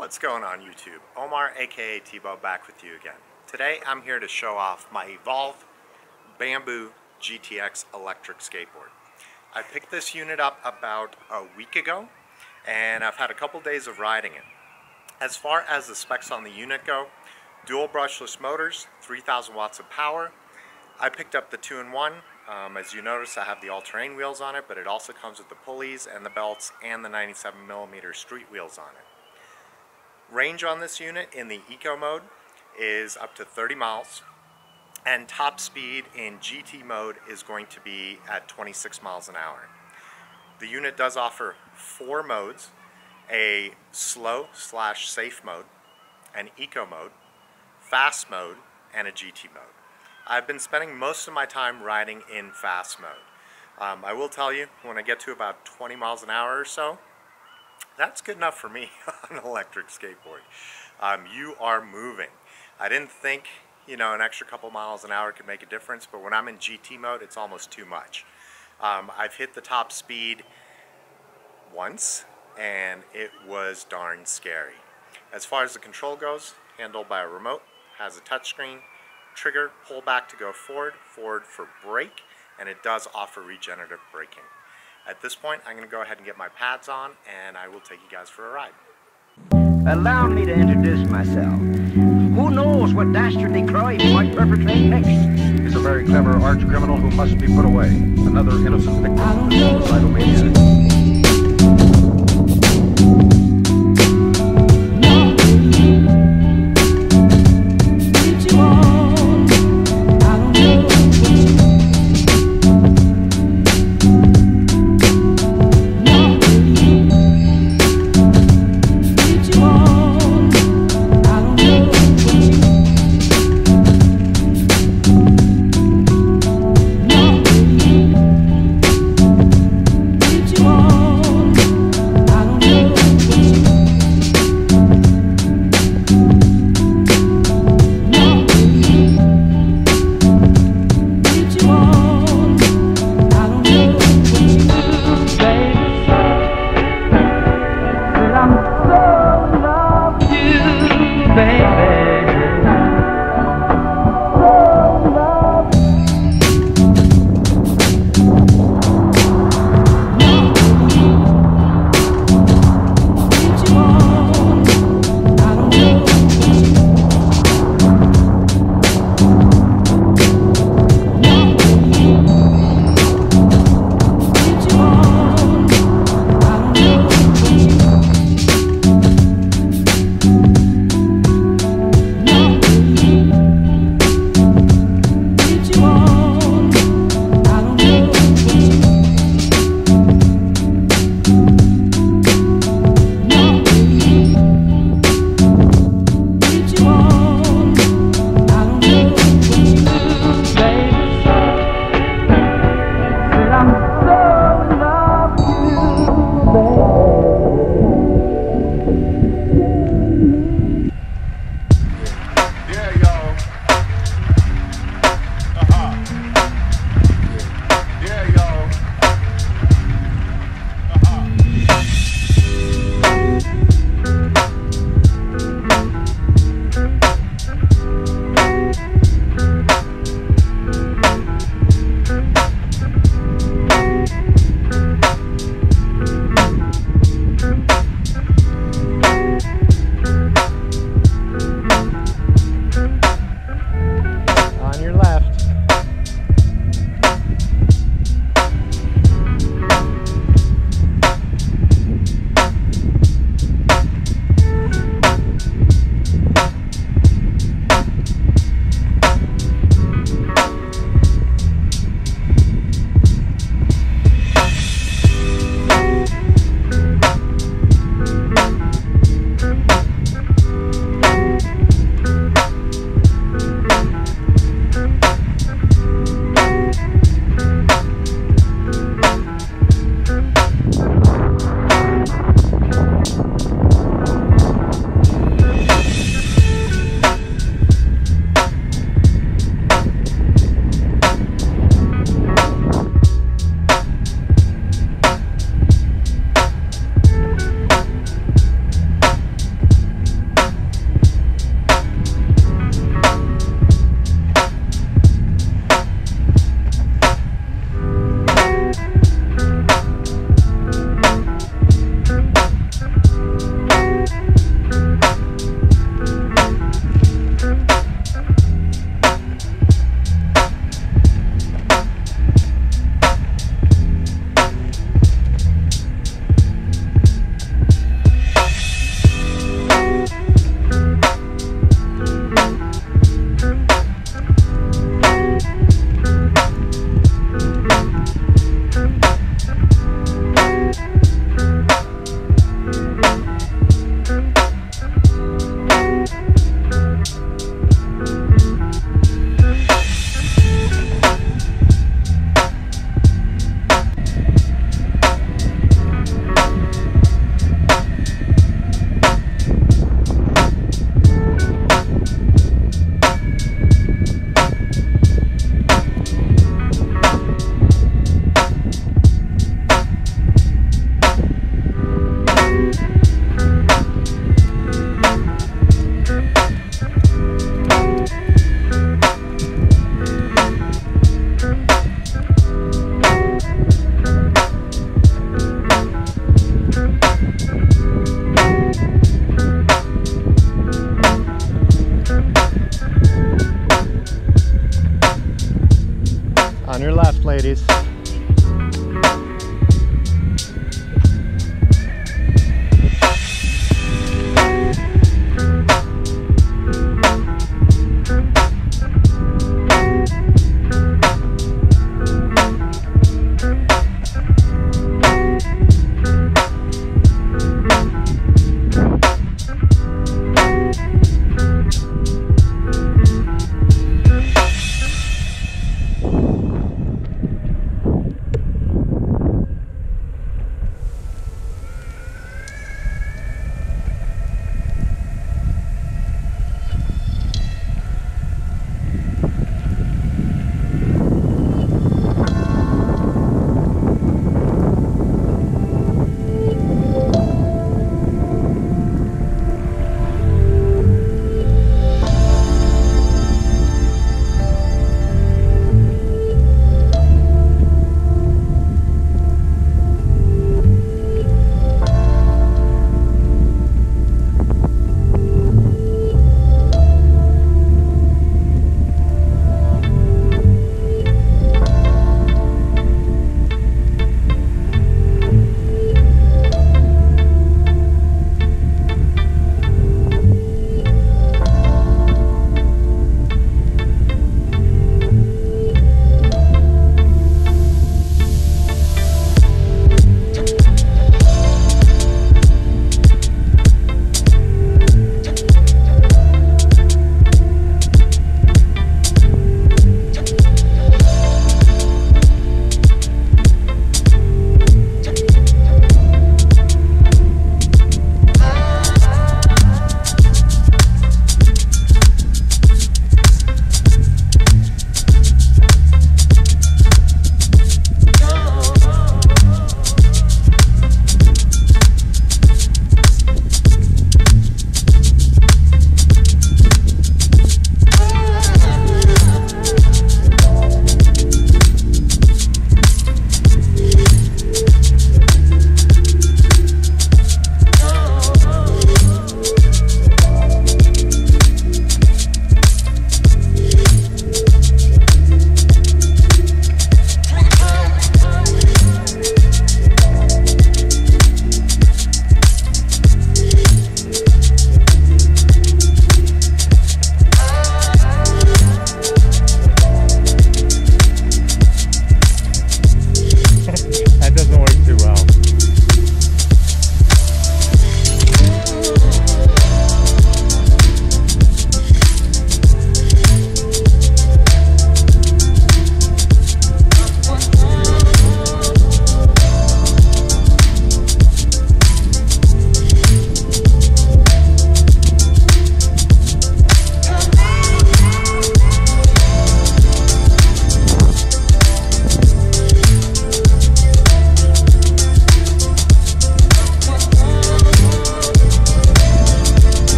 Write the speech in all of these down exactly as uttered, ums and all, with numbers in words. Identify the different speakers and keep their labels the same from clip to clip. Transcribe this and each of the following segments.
Speaker 1: What's going on YouTube? Omar aka Theibault back with you again. Today I'm here to show off my Evolve Bamboo G T X electric skateboard. I picked this unit up about a week ago and I've had a couple days of riding it. As far as the specs on the unit go, dual brushless motors, three thousand watts of power. I picked up the two in one. Um, as you notice, I have the all-terrain wheels on it, but it also comes with the pulleys and the belts and the ninety-seven millimeter street wheels on it. Range on this unit in the Eco mode is up to thirty miles, and top speed in G T mode is going to be at twenty-six miles an hour. The unit does offer four modes: a slow slash safe mode, an Eco mode, fast mode, and a G T mode. I've been spending most of my time riding in fast mode. Um, I will tell you, when I get to about twenty miles an hour or so, that's good enough for me on an electric skateboard. Um, you are moving. I didn't think, you know, an extra couple miles an hour could make a difference, but when I'm in G T mode, it's almost too much. Um, I've hit the top speed once, and it was darn scary. As far as the control goes, handled by a remote, has a touchscreen, trigger, pull back to go forward, forward for brake, and it does offer regenerative braking. At this point, I'm going to go ahead and get my pads on, and I will take you guys for a ride.
Speaker 2: Allow me to introduce myself. Who knows what dastardly crime he might perpetrate next?
Speaker 3: He's a very clever arch criminal who must be put away. Another innocent victim of suicidal maniac.
Speaker 4: Oh
Speaker 1: ladies.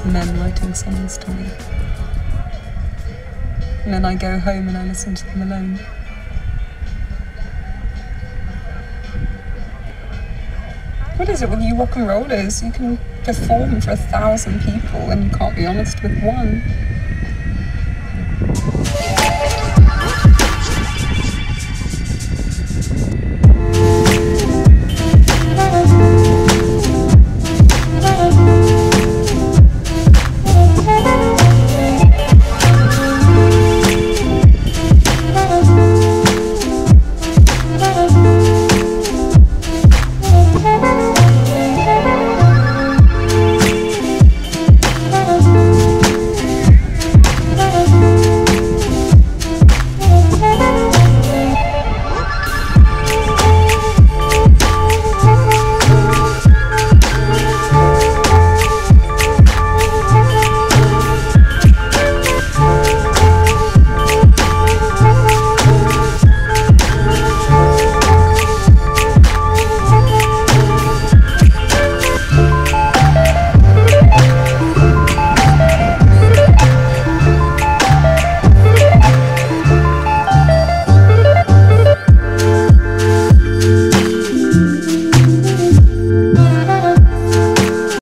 Speaker 4: men writing songs to me. And then I go home and I listen to them alone. What is it with you rock and rollers? You can perform for a thousand people and you can't be honest with one.